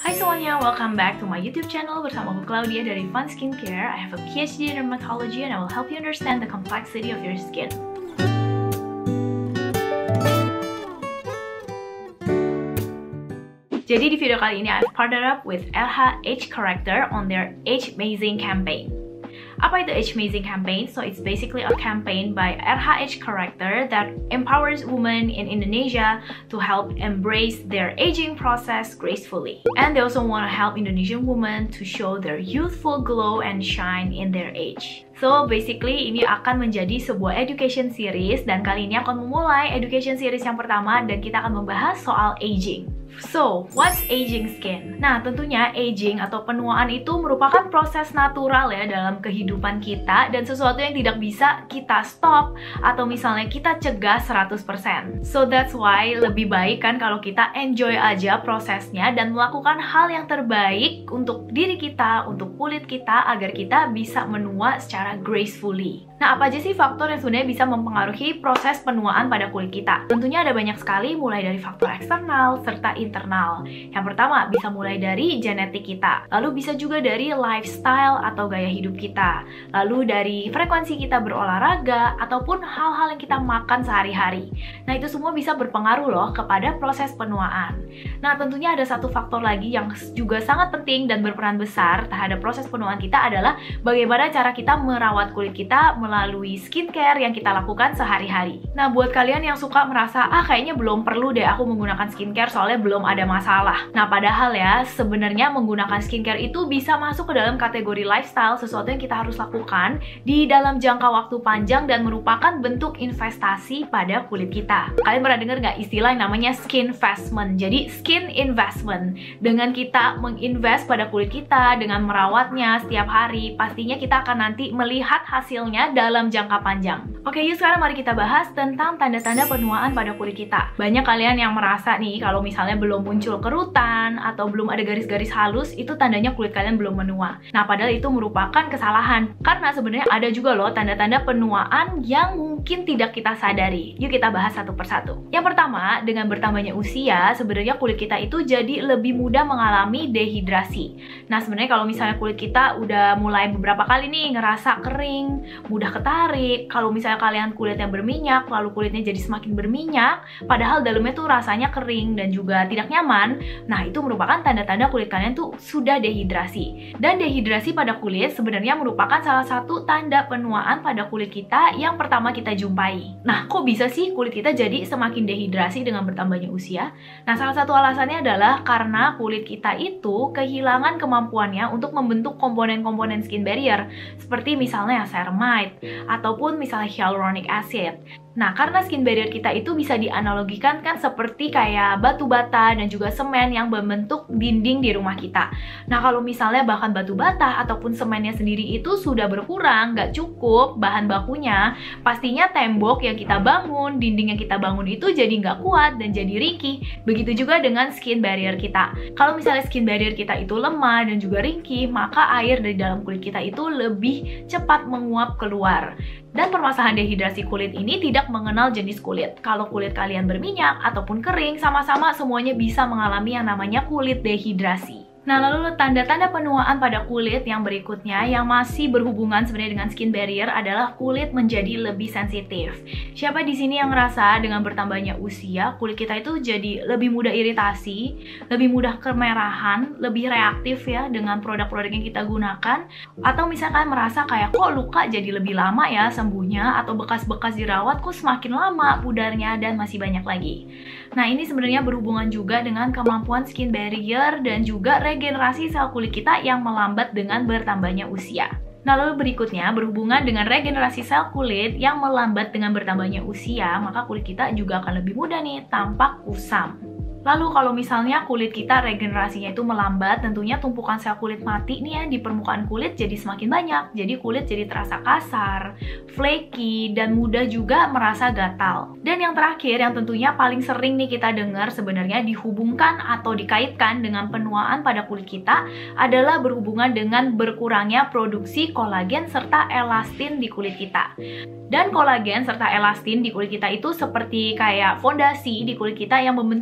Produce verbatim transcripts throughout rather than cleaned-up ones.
Hai semuanya, welcome back to my YouTube channel bersama aku Claudia dari Fun Skincare. I have a P H D in dermatology and I will help you understand the complexity of your skin. Jadi di video kali ini I've partnered up with R H H Character on their Age Amazing campaign. Apa itu Age Amazing campaign? So it's basically a campaign by R H H Character that empowers women in Indonesia to help embrace their aging process gracefully. And they also want to help Indonesian women to show their youthful glow and shine in their age. So basically ini akan menjadi sebuah education series dan kali ini akan memulai education series yang pertama dan kita akan membahas soal aging. So, what's aging skin? Nah, tentunya aging atau penuaan itu merupakan proses natural ya dalam kehidupan kita dan sesuatu yang tidak bisa kita stop atau misalnya kita cegah seratus persen. So, that's why lebih baik kan kalau kita enjoy aja prosesnya dan melakukan hal yang terbaik untuk diri kita, untuk kulit kita agar kita bisa menua secara gracefully. Nah, apa aja sih faktor yang sebenarnya bisa mempengaruhi proses penuaan pada kulit kita? Tentunya ada banyak sekali mulai dari faktor eksternal serta internal. Yang pertama bisa mulai dari genetik kita, lalu bisa juga dari lifestyle atau gaya hidup kita, lalu dari frekuensi kita berolahraga ataupun hal-hal yang kita makan sehari-hari. Nah, itu semua bisa berpengaruh loh kepada proses penuaan. Nah, tentunya ada satu faktor lagi yang juga sangat penting dan berperan besar terhadap proses penuaan kita adalah bagaimana cara kita merawat kulit kita melalui skincare yang kita lakukan sehari-hari. Nah, buat kalian yang suka merasa, ah kayaknya belum perlu deh aku menggunakan skincare soalnya belum ada masalah. Nah, padahal ya, sebenarnya menggunakan skincare itu bisa masuk ke dalam kategori lifestyle, sesuatu yang kita harus lakukan di dalam jangka waktu panjang dan merupakan bentuk investasi pada kulit kita. Kalian pernah dengar nggak istilah yang namanya skin investment? Jadi, skin investment. Dengan kita menginvest pada kulit kita, dengan merawatnya setiap hari, pastinya kita akan nanti melihat hasilnya dalam jangka panjang. Oke, yuk sekarang mari kita bahas tentang tanda-tanda penuaan pada kulit kita. Banyak kalian yang merasa nih, kalau misalnya belum muncul kerutan atau belum ada garis-garis halus, itu tandanya kulit kalian belum menua. Nah, padahal itu merupakan kesalahan. Karena sebenarnya ada juga loh tanda-tanda penuaan yang mungkin tidak kita sadari. Yuk kita bahas satu persatu. Yang pertama, dengan bertambahnya usia, sebenarnya kulit kita itu jadi lebih mudah mengalami dehidrasi. Nah, sebenarnya kalau misalnya kulit kita udah mulai beberapa kali nih ngerasa kering, mudah ketarik, kalau misalnya kalian kulitnya berminyak, lalu kulitnya jadi semakin berminyak, padahal dalamnya tuh rasanya kering dan juga tidak nyaman, nah itu merupakan tanda-tanda kulit kalian tuh sudah dehidrasi. Dan dehidrasi pada kulit sebenarnya merupakan salah satu tanda penuaan pada kulit kita yang pertama kita jumpai. Nah, kok bisa sih kulit kita jadi semakin dehidrasi dengan bertambahnya usia? Nah, salah satu alasannya adalah karena kulit kita itu kehilangan kemampuannya untuk membentuk komponen-komponen skin barrier, seperti misalnya ceramide ataupun misalnya hyaluronic acid. Nah, karena skin barrier kita itu bisa dianalogikan kan seperti kayak batu bata dan juga semen yang membentuk dinding di rumah kita. Nah, kalau misalnya bahkan batu bata ataupun semennya sendiri itu sudah berkurang, nggak cukup bahan bakunya, pastinya tembok yang kita bangun, dinding yang kita bangun itu jadi nggak kuat dan jadi ringkih. Begitu juga dengan skin barrier kita. Kalau misalnya skin barrier kita itu lemah dan juga ringkih, maka air dari dalam kulit kita itu lebih cepat menguap keluar. Dan permasalahan dehidrasi kulit ini tidak mengenal jenis kulit. Kalau kulit kalian berminyak ataupun kering, sama-sama semuanya bisa mengalami yang namanya kulit dehidrasi. Nah, lalu tanda-tanda penuaan pada kulit yang berikutnya yang masih berhubungan sebenarnya dengan skin barrier adalah kulit menjadi lebih sensitif. Siapa di sini yang ngerasa dengan bertambahnya usia, kulit kita itu jadi lebih mudah iritasi, lebih mudah kemerahan, lebih reaktif ya dengan produk-produk yang kita gunakan, atau misalkan merasa kayak kok luka jadi lebih lama ya sembuhnya, atau bekas-bekas dirawat kok semakin lama pudarnya, dan masih banyak lagi. Nah, ini sebenarnya berhubungan juga dengan kemampuan skin barrier dan juga regenerasi sel kulit kita yang melambat dengan bertambahnya usia. Nah, lalu berikutnya berhubungan dengan regenerasi sel kulit yang melambat dengan bertambahnya usia, maka kulit kita juga akan lebih mudah nih tampak kusam. Lalu kalau misalnya kulit kita regenerasinya itu melambat, tentunya tumpukan sel kulit mati nih ya di permukaan kulit jadi semakin banyak. Jadi kulit jadi terasa kasar, flaky, dan mudah juga merasa gatal. Dan yang terakhir yang tentunya paling sering nih kita dengar sebenarnya dihubungkan atau dikaitkan dengan penuaan pada kulit kita adalah berhubungan dengan berkurangnya produksi kolagen serta elastin di kulit kita. Dan kolagen serta elastin di kulit kita itu seperti kayak fondasi di kulit kita yang membentuk bantalan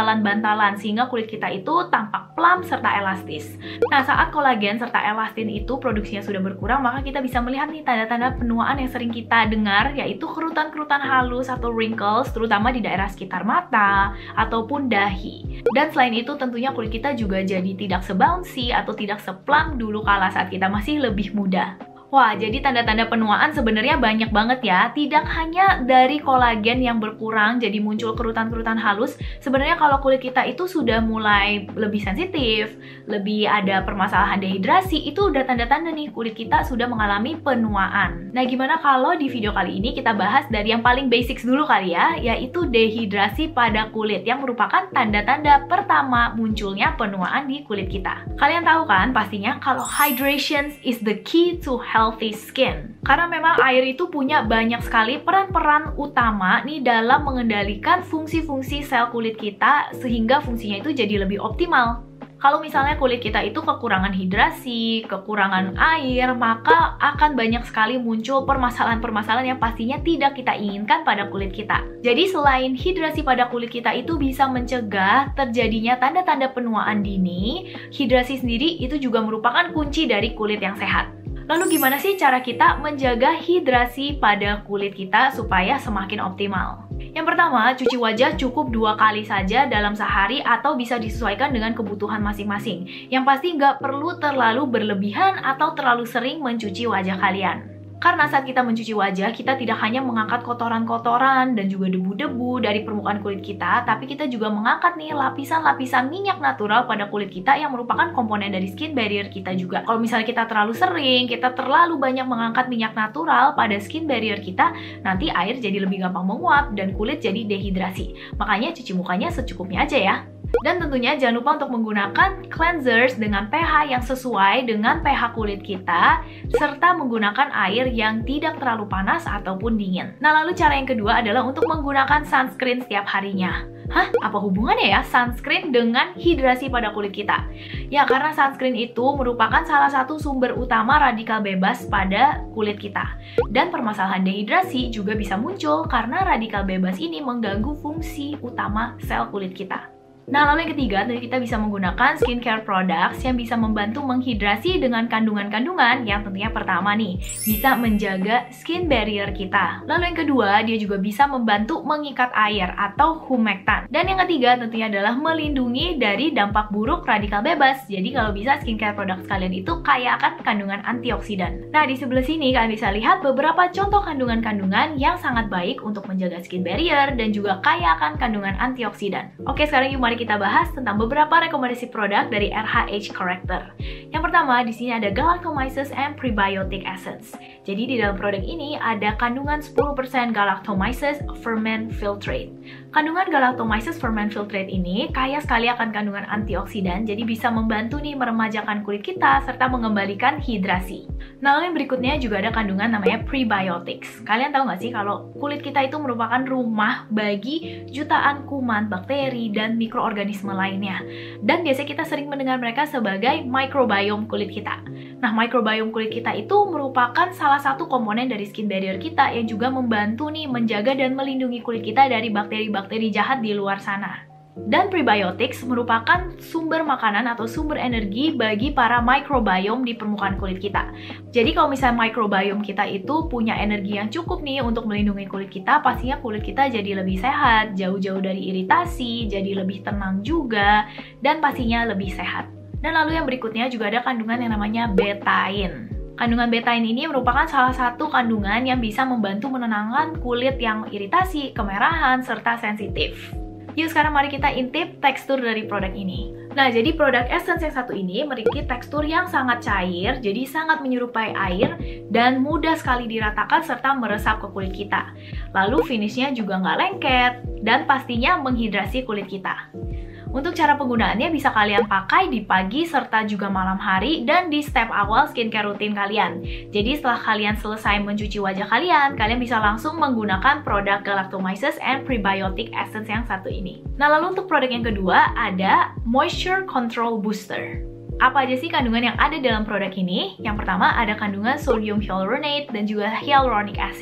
bantalan-bantalan sehingga kulit kita itu tampak plump serta elastis. Nah, saat kolagen serta elastin itu produksinya sudah berkurang, maka kita bisa melihat nih tanda-tanda penuaan yang sering kita dengar, yaitu kerutan-kerutan halus atau wrinkles, terutama di daerah sekitar mata ataupun dahi. Dan selain itu tentunya kulit kita juga jadi tidak se-bouncy atau tidak se-plump dulu kala saat kita masih lebih muda. Wah, jadi tanda-tanda penuaan sebenarnya banyak banget ya. Tidak hanya dari kolagen yang berkurang jadi muncul kerutan-kerutan halus. Sebenarnya kalau kulit kita itu sudah mulai lebih sensitif, lebih ada permasalahan dehidrasi, itu udah tanda-tanda nih kulit kita sudah mengalami penuaan. Nah, gimana kalau di video kali ini kita bahas dari yang paling basics dulu kali ya, yaitu dehidrasi pada kulit yang merupakan tanda-tanda pertama munculnya penuaan di kulit kita. Kalian tahu kan pastinya kalau hydration is the key to health healthy skin. Karena memang air itu punya banyak sekali peran-peran utama nih dalam mengendalikan fungsi-fungsi sel kulit kita sehingga fungsinya itu jadi lebih optimal. Kalau misalnya kulit kita itu kekurangan hidrasi, kekurangan air, maka akan banyak sekali muncul permasalahan-permasalahan yang pastinya tidak kita inginkan pada kulit kita. Jadi selain hidrasi pada kulit kita itu bisa mencegah terjadinya tanda-tanda penuaan dini, hidrasi sendiri itu juga merupakan kunci dari kulit yang sehat. Lalu gimana sih cara kita menjaga hidrasi pada kulit kita supaya semakin optimal? Yang pertama, cuci wajah cukup dua kali saja dalam sehari atau bisa disesuaikan dengan kebutuhan masing-masing. Yang pasti nggak perlu terlalu berlebihan atau terlalu sering mencuci wajah kalian. Karena saat kita mencuci wajah, kita tidak hanya mengangkat kotoran-kotoran dan juga debu-debu dari permukaan kulit kita, tapi kita juga mengangkat nih lapisan-lapisan minyak natural pada kulit kita yang merupakan komponen dari skin barrier kita juga. Kalau misalnya kita terlalu sering, kita terlalu banyak mengangkat minyak natural pada skin barrier kita, nanti air jadi lebih gampang menguap dan kulit jadi dehidrasi. Makanya cuci mukanya secukupnya aja ya. Dan tentunya jangan lupa untuk menggunakan cleansers dengan pH yang sesuai dengan pH kulit kita, serta menggunakan air yang tidak terlalu panas ataupun dingin. Nah, lalu cara yang kedua adalah untuk menggunakan sunscreen setiap harinya. Hah? Apa hubungannya ya sunscreen dengan hidrasi pada kulit kita? Ya, karena sunscreen itu merupakan salah satu sumber utama radikal bebas pada kulit kita. Dan permasalahan dehidrasi juga bisa muncul karena radikal bebas ini mengganggu fungsi utama sel kulit kita. Nah, lalu yang ketiga, tadi kita bisa menggunakan skincare products yang bisa membantu menghidrasi dengan kandungan-kandungan yang tentunya pertama nih, bisa menjaga skin barrier kita. Lalu yang kedua, dia juga bisa membantu mengikat air atau humektan. Dan yang ketiga tentunya adalah melindungi dari dampak buruk radikal bebas. Jadi kalau bisa skincare products kalian itu kaya akan kandungan antioksidan. Nah, di sebelah sini kalian bisa lihat beberapa contoh kandungan-kandungan yang sangat baik untuk menjaga skin barrier dan juga kaya akan kandungan antioksidan. Oke, sekarang yuk mari kita bahas tentang beberapa rekomendasi produk dari R H H Corrector. Yang pertama, di sini ada Galactomyces and Prebiotic Essence. Jadi di dalam produk ini ada kandungan sepuluh persen Galactomyces Ferment Filtrate. Kandungan Galactomyces Ferment Filtrate ini kaya sekali akan kandungan antioksidan, jadi bisa membantu nih meremajakan kulit kita serta mengembalikan hidrasi. Nah, lalu yang berikutnya juga ada kandungan namanya prebiotics. Kalian tahu nggak sih kalau kulit kita itu merupakan rumah bagi jutaan kuman, bakteri, dan mikroorganisme lainnya. Dan biasanya kita sering mendengar mereka sebagai microbiome kulit kita. Nah, microbiome kulit kita itu merupakan salah satu komponen dari skin barrier kita yang juga membantu nih menjaga dan melindungi kulit kita dari bakteri-bakteri jahat di luar sana. Dan prebiotics merupakan sumber makanan atau sumber energi bagi para microbiome di permukaan kulit kita. Jadi kalau misalnya microbiome kita itu punya energi yang cukup nih untuk melindungi kulit kita, pastinya kulit kita jadi lebih sehat, jauh-jauh dari iritasi, jadi lebih tenang juga, dan pastinya lebih sehat. Dan lalu yang berikutnya juga ada kandungan yang namanya betaine. Kandungan betaine ini merupakan salah satu kandungan yang bisa membantu menenangkan kulit yang iritasi, kemerahan, serta sensitif. Yuk sekarang mari kita intip tekstur dari produk ini. Nah, jadi produk Essence yang satu ini memiliki tekstur yang sangat cair, jadi sangat menyerupai air dan mudah sekali diratakan serta meresap ke kulit kita. Lalu finishnya juga nggak lengket dan pastinya menghidrasi kulit kita. Untuk cara penggunaannya bisa kalian pakai di pagi serta juga malam hari dan di step awal skincare rutin kalian. Jadi setelah kalian selesai mencuci wajah kalian, kalian bisa langsung menggunakan produk Galactomyces and Prebiotic Essence yang satu ini. Nah, lalu untuk produk yang kedua ada Moisture Control Booster. Apa aja sih kandungan yang ada dalam produk ini? Yang pertama ada kandungan sodium hyaluronate dan juga hyaluronic acid.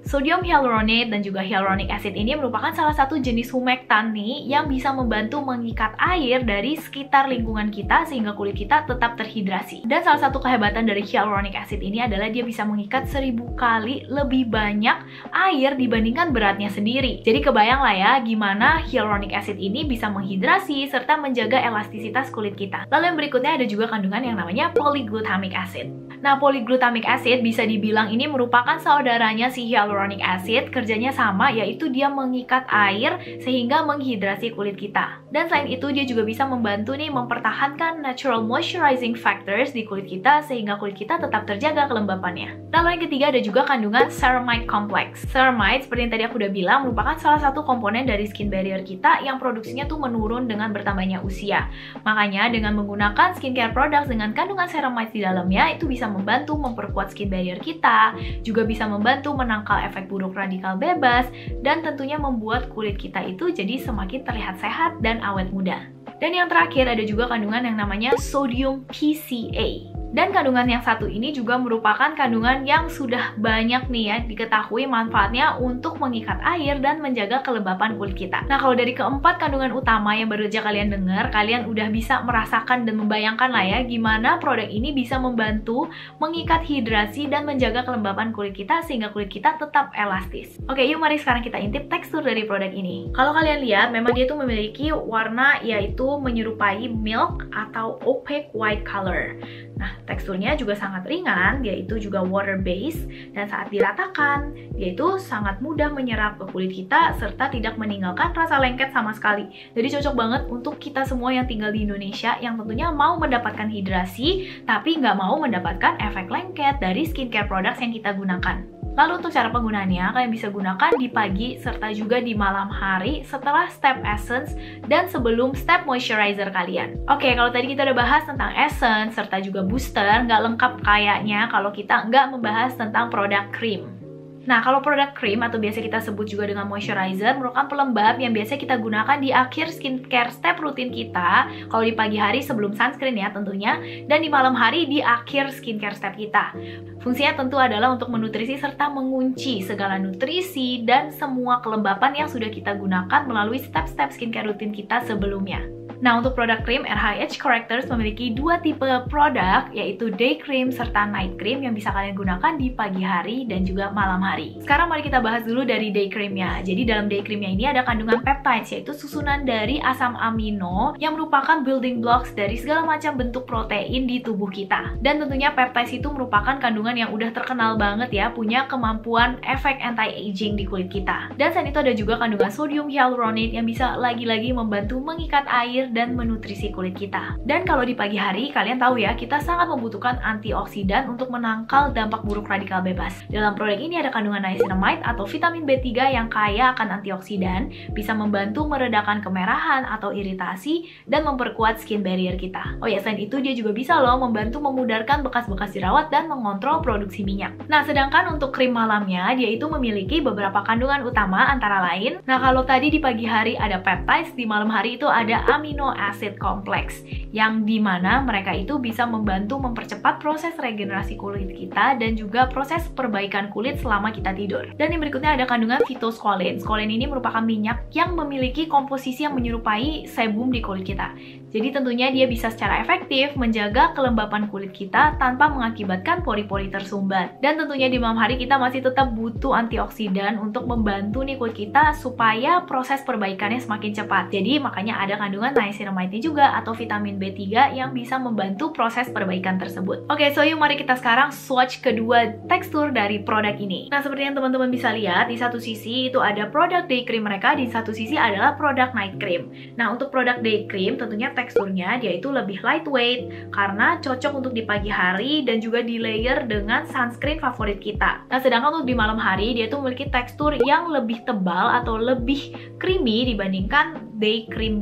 Sodium hyaluronate dan juga hyaluronic acid ini merupakan salah satu jenis humektan nih yang bisa membantu mengikat air dari sekitar lingkungan kita sehingga kulit kita tetap terhidrasi. Dan salah satu kehebatan dari hyaluronic acid ini adalah dia bisa mengikat seribu kali lebih banyak air dibandingkan beratnya sendiri. Jadi kebayang lah ya gimana hyaluronic acid ini bisa menghidrasi serta menjaga elastisitas kulit kita. Lalu yang berikutnya ada juga kandungan yang namanya polyglutamic acid. Nah, polyglutamic acid bisa dibilang ini merupakan saudaranya si hyaluronic acid, kerjanya sama yaitu dia mengikat air sehingga menghidrasi kulit kita. Dan selain itu dia juga bisa membantu nih mempertahankan natural moisturizing factors di kulit kita sehingga kulit kita tetap terjaga kelembapannya. Lalu yang ketiga ada juga kandungan ceramide complex. Ceramide seperti yang tadi aku udah bilang merupakan salah satu komponen dari skin barrier kita yang produksinya tuh menurun dengan bertambahnya usia. Makanya dengan menggunakan skincare products dengan kandungan ceramide di dalamnya itu bisa membantu memperkuat skin barrier kita, juga bisa membantu menangkal efek buruk radikal bebas, dan tentunya membuat kulit kita itu jadi semakin terlihat sehat dan awet muda. Dan yang terakhir ada juga kandungan yang namanya sodium P C A. Dan kandungan yang satu ini juga merupakan kandungan yang sudah banyak nih ya diketahui manfaatnya untuk mengikat air dan menjaga kelembapan kulit kita. Nah, kalau dari keempat kandungan utama yang baru aja kalian dengar, kalian udah bisa merasakan dan membayangkan lah ya gimana produk ini bisa membantu mengikat hidrasi dan menjaga kelembapan kulit kita sehingga kulit kita tetap elastis. Oke, yuk mari sekarang kita intip tekstur dari produk ini. Kalau kalian lihat, memang dia tuh memiliki warna yaitu menyerupai milk atau opaque white color. Nah, teksturnya juga sangat ringan, dia itu juga water based, dan saat diratakan, dia itu sangat mudah menyerap ke kulit kita, serta tidak meninggalkan rasa lengket sama sekali. Jadi cocok banget untuk kita semua yang tinggal di Indonesia, yang tentunya mau mendapatkan hidrasi, tapi nggak mau mendapatkan efek lengket dari skincare products yang kita gunakan. Lalu untuk cara penggunaannya, kalian bisa gunakan di pagi serta juga di malam hari setelah step essence dan sebelum step moisturizer kalian. Oke, kalau tadi kita udah bahas tentang essence serta juga booster, nggak lengkap kayaknya kalau kita nggak membahas tentang produk cream. Nah, kalau produk cream atau biasa kita sebut juga dengan moisturizer merupakan pelembab yang biasa kita gunakan di akhir skincare step rutin kita. Kalau di pagi hari sebelum sunscreen ya tentunya, dan di malam hari di akhir skincare step kita. Fungsinya tentu adalah untuk menutrisi serta mengunci segala nutrisi dan semua kelembapan yang sudah kita gunakan melalui step-step skincare rutin kita sebelumnya. Nah, untuk produk krim, R H H Correctors memiliki dua tipe produk, yaitu day cream serta night cream yang bisa kalian gunakan di pagi hari dan juga malam hari. Sekarang mari kita bahas dulu dari day creamnya. Jadi dalam day creamnya ini ada kandungan peptides, yaitu susunan dari asam amino yang merupakan building blocks dari segala macam bentuk protein di tubuh kita. Dan tentunya peptides itu merupakan kandungan yang udah terkenal banget ya, punya kemampuan efek anti-aging di kulit kita. Dan selain itu ada juga kandungan sodium hyaluronate yang bisa lagi-lagi membantu mengikat air dan menutrisi kulit kita. Dan kalau di pagi hari, kalian tahu ya, kita sangat membutuhkan antioksidan untuk menangkal dampak buruk radikal bebas. Dalam produk ini ada kandungan niacinamide atau vitamin B tiga yang kaya akan antioksidan, bisa membantu meredakan kemerahan atau iritasi, dan memperkuat skin barrier kita. Oh ya, selain itu dia juga bisa loh membantu memudarkan bekas-bekas jerawat dan mengontrol produksi minyak. Nah, sedangkan untuk krim malamnya, dia itu memiliki beberapa kandungan utama antara lain. Nah, kalau tadi di pagi hari ada peptides, di malam hari itu ada amino acid complex, yang dimana mereka itu bisa membantu mempercepat proses regenerasi kulit kita dan juga proses perbaikan kulit selama kita tidur. Dan yang berikutnya ada kandungan phytosqualane. Squalane ini merupakan minyak yang memiliki komposisi yang menyerupai sebum di kulit kita. Jadi tentunya dia bisa secara efektif menjaga kelembapan kulit kita tanpa mengakibatkan pori-pori tersumbat. Dan tentunya di malam hari kita masih tetap butuh antioksidan untuk membantu nih kulit kita supaya proses perbaikannya semakin cepat. Jadi makanya ada kandungan niacinamide juga atau vitamin B tiga yang bisa membantu proses perbaikan tersebut. Oke, so yuk mari kita sekarang swatch kedua tekstur dari produk ini. Nah, seperti yang teman-teman bisa lihat, di satu sisi itu ada produk day cream mereka, di satu sisi adalah produk night cream. Nah, untuk produk day cream tentunya teksturnya dia itu lebih lightweight karena cocok untuk di pagi hari dan juga di layer dengan sunscreen favorit kita. Nah, sedangkan untuk di malam hari dia itu memiliki tekstur yang lebih tebal atau lebih creamy dibandingkan day creamnya.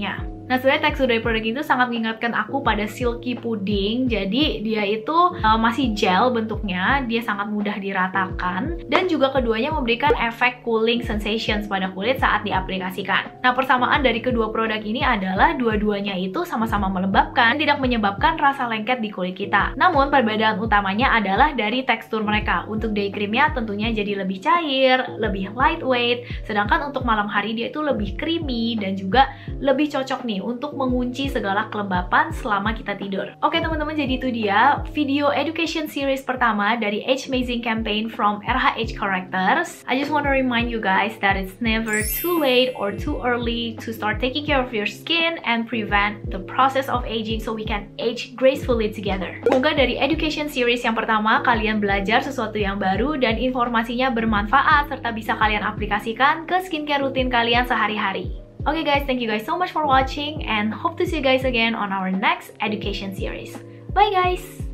Nah, sebenarnya tekstur dari produk itu sangat mengingatkan aku pada silky pudding. Jadi dia itu uh, masih gel bentuknya, dia sangat mudah diratakan, dan juga keduanya memberikan efek cooling sensations pada kulit saat diaplikasikan. Nah, persamaan dari kedua produk ini adalah dua-duanya itu sama-sama melembabkan, tidak menyebabkan rasa lengket di kulit kita. Namun perbedaan utamanya adalah dari tekstur mereka. Untuk day creamnya tentunya jadi lebih cair, lebih lightweight, sedangkan untuk malam hari dia itu lebih creamy dan juga lebih cocok nih untuk mengunci segala kelembapan selama kita tidur. Oke teman-teman, jadi itu dia video education series pertama dari Age Mazing campaign from R H H Correctors. I just want to remind you guys that it's never too late or too early to start taking care of your skin and prevent the process of aging so we can age gracefully together. Semoga dari education series yang pertama kalian belajar sesuatu yang baru dan informasinya bermanfaat serta bisa kalian aplikasikan ke skincare rutin kalian sehari-hari. Okay guys, thank you guys so much for watching and hope to see you guys again on our next education series. Bye guys!